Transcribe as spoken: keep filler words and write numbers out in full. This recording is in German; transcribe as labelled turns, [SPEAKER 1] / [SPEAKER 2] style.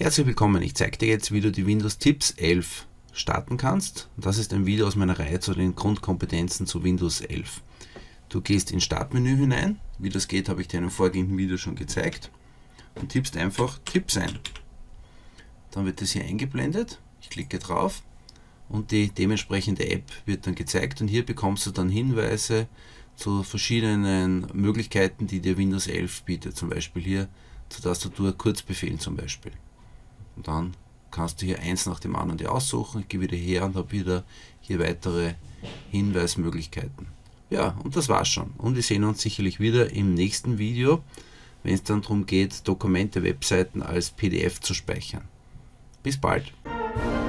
[SPEAKER 1] Herzlich willkommen, ich zeige dir jetzt, wie du die Windows Tipps elf starten kannst. Das ist ein Video aus meiner Reihe zu den Grundkompetenzen zu Windows elf. Du gehst ins Startmenü hinein, wie das geht, habe ich dir in einem vorgehenden Video schon gezeigt, und tippst einfach Tipps ein. Dann wird das hier eingeblendet, ich klicke drauf und die dementsprechende App wird dann gezeigt, und hier bekommst du dann Hinweise zu verschiedenen Möglichkeiten, die dir Windows elf bietet, zum Beispiel hier zur Tastatur Kurzbefehlen zum Beispiel. Und dann kannst du hier eins nach dem anderen dir aussuchen. Ich gehe wieder her und habe wieder hier weitere Hinweismöglichkeiten. Ja, und das war's schon. Und wir sehen uns sicherlich wieder im nächsten Video, wenn es dann darum geht, Dokumente, Webseiten als P D F zu speichern. Bis bald!